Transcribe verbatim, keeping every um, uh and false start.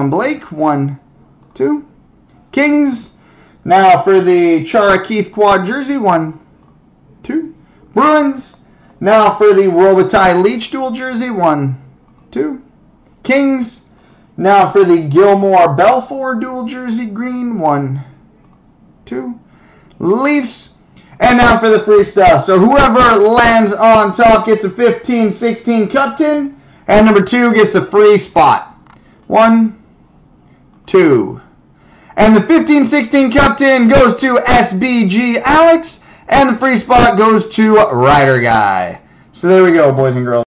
Blake, one, two. Kings. Now for the Chara Keith quad jersey, one, two. Bruins. Now for the Robitaille Leach dual jersey, one, two. Kings. Now for the Gilmore Belfour dual jersey green, one, two. Leafs. And now for the free stuff. So whoever lands on top gets a fifteen sixteen cup tin, and number two gets the free spot. One, two. And the fifteen sixteen cup tin goes to S B G Alex, and the free spot goes to Rider Guy. So there we go, boys and girls.